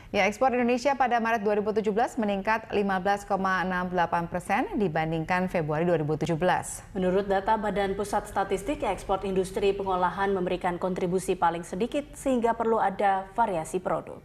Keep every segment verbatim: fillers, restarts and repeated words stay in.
Ya, ekspor Indonesia pada Maret dua ribu tujuh belas meningkat lima belas koma enam delapan persen dibandingkan Februari dua ribu tujuh belas. Menurut data Badan Pusat Statistik, ekspor industri pengolahan memberikan kontribusi paling sedikit sehingga perlu ada variasi produk.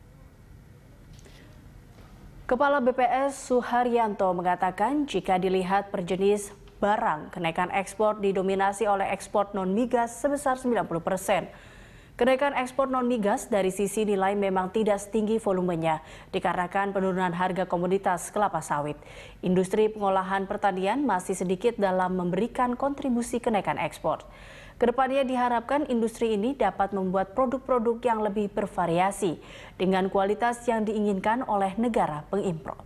Kepala B P S Suharyanto mengatakan jika dilihat per jenis barang, kenaikan ekspor didominasi oleh ekspor non-migas sebesar sembilan puluh persen. Kenaikan ekspor non-migas dari sisi nilai memang tidak setinggi volumenya dikarenakan penurunan harga komoditas kelapa sawit. Industri pengolahan pertanian masih sedikit dalam memberikan kontribusi kenaikan ekspor. Kedepannya diharapkan industri ini dapat membuat produk-produk yang lebih bervariasi dengan kualitas yang diinginkan oleh negara pengimpor.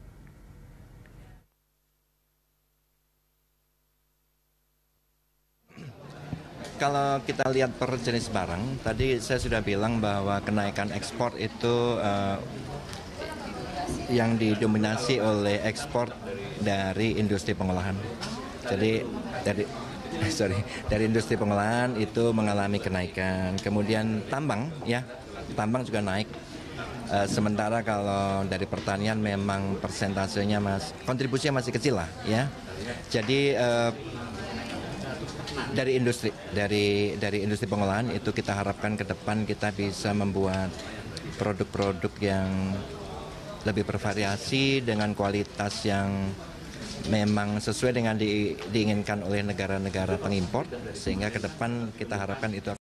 Kalau kita lihat per jenis barang, tadi saya sudah bilang bahwa kenaikan ekspor itu uh, yang didominasi oleh ekspor dari industri pengolahan. Jadi dari sorry dari industri pengolahan itu mengalami kenaikan. Kemudian tambang, ya tambang juga naik. Uh, sementara kalau dari pertanian memang persentasenya mas kontribusinya masih kecil lah, ya. Jadi uh, dari industri dari dari industri pengolahan itu kita harapkan ke depan kita bisa membuat produk-produk yang lebih bervariasi dengan kualitas yang memang sesuai dengan di, diinginkan oleh negara-negara pengimpor, sehingga ke depan kita harapkan itu